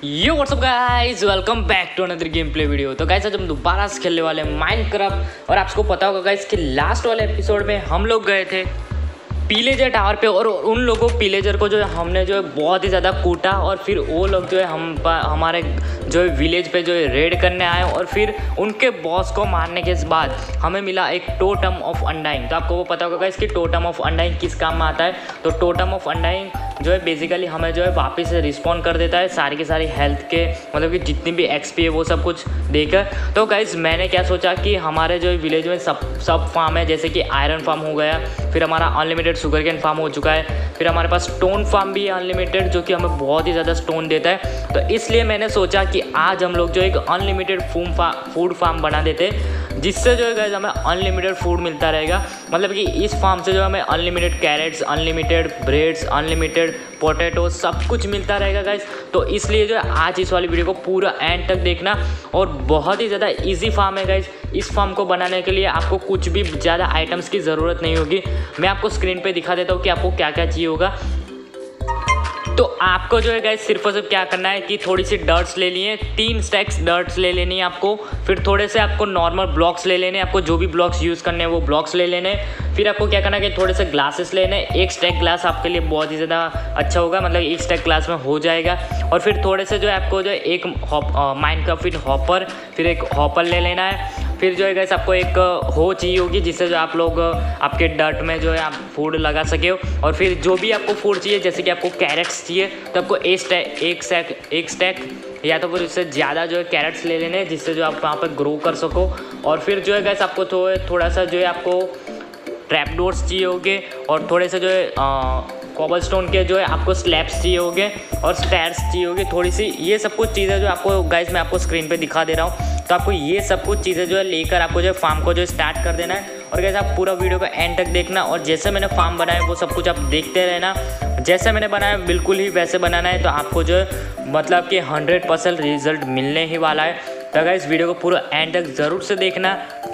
Yo what's up guys, welcome back to another game play video. तो guys आज हम दोबारा से खेलने वाले हैं माइनक्राफ्ट। और आपको पता होगा गाइस कि लास्ट वाले एपिसोड में हम लोग गए थे पीलेजर टावर पे और उन लोगों पीलेजर को जो है हमने जो है बहुत ही ज़्यादा कूटा। और फिर वो लोग जो है हमारे जो है विलेज पे जो है रेड करने आए और फिर उनके बॉस को मारने के बाद हमें मिला एक टोटम ऑफ अंडाइंग। तो आपको वो पता होगा इसकी टोटम ऑफ अंडाइंग किस काम में आता है। तो टोटम ऑफ अंडाइंग जो है बेसिकली हमें जो है वापस से रिस्पॉन्ड कर देता है सारी की सारी हेल्थ के, मतलब कि जितनी भी एक्सपी है वो सब कुछ देकर। तो गाइस मैंने क्या सोचा कि हमारे जो विलेज में सब फार्म है, जैसे कि आयरन फार्म हो गया, फिर हमारा अनलिमिटेड शुगर केन फार्म हो चुका है, फिर हमारे पास स्टोन फार्म भी है अनलिमिटेड, जो कि हमें बहुत ही ज़्यादा स्टोन देता है। तो इसलिए मैंने सोचा कि आज हम लोग जो एक अनलिमिटेड फूड फार्म बना देते, जिससे जो है गाइस हमें अनलिमिटेड फूड मिलता रहेगा। मतलब कि इस फार्म से जो हमें unlimited carrots, unlimited breads, unlimited potato सब कुछ मिलता रहेगा गाइस। तो इसलिए जो है आज इस वाली वीडियो को पूरा एंड तक देखना। और बहुत ही ज़्यादा इजी फार्म है गाइस। इस फार्म को बनाने के लिए आपको कुछ भी ज़्यादा आइटम्स की ज़रूरत नहीं होगी। मैं आपको स्क्रीन पे दिखा देता हूँ कि आपको क्या क्या चाहिए होगा। तो आपको जो है गाइस सिर्फ और सिर्फ क्या करना है कि थोड़ी सी डर्ट्स ले लिए, 3 स्टैक्स डर्ट्स ले लेनी है आपको। फिर थोड़े से आपको नॉर्मल ब्लॉक्स ले लेने, आपको जो भी ब्लॉक्स यूज़ करने हैं वो ब्लॉक्स ले लेने। फिर आपको क्या करना है कि थोड़े से ग्लासेस लेने, 1 स्टैक ग्लास आपके लिए बहुत ही ज़्यादा अच्छा होगा, मतलब 1 स्टैक ग्लास में हो जाएगा। और फिर थोड़े से जो है आपको जो है एक माइनक्राफ्ट हॉपर, फिर एक हॉपर ले लेना है। फिर जो है गाइस आपको एक हो चाहिए होगी, जिससे जो आप लोग आपके डर्ट में जो है आप फूड लगा सके हो। और फिर जो भी आपको फूड चाहिए, जैसे कि आपको कैरेट्स चाहिए तो आपको एक स्टैक या तो फिर इससे ज़्यादा जो है कैरेट्स ले लेने, जिससे जो आप वहाँ पर ग्रो कर सको। और फिर जो है गाइस आपको थोड़ा सा जो है आपको ट्रैप डोर्स चाहिए होंगे, और थोड़े से जो है कॉबलस्टोन के जो है आपको स्लैब्स चाहिए होंगे, और स्टैर्स चाहिए होगी थोड़ी सी। ये सब कुछ चीज़ें जो आपको गाइस मैं आपको स्क्रीन पे दिखा दे रहा हूँ। तो आपको ये सब कुछ चीज़ें जो है लेकर आपको जो है फार्म को जो स्टार्ट कर देना है। और गाइस आप पूरा वीडियो को एंड तक देखना, और जैसे मैंने फार्म बनाया वो सब कुछ आप देखते रहना। जैसे मैंने बनाया बिल्कुल ही वैसे बनाना है, तो आपको जो है मतलब कि 100% रिजल्ट मिलने ही वाला है। तो गाइस वीडियो को पूरा एंड तक ज़रूर से देखना।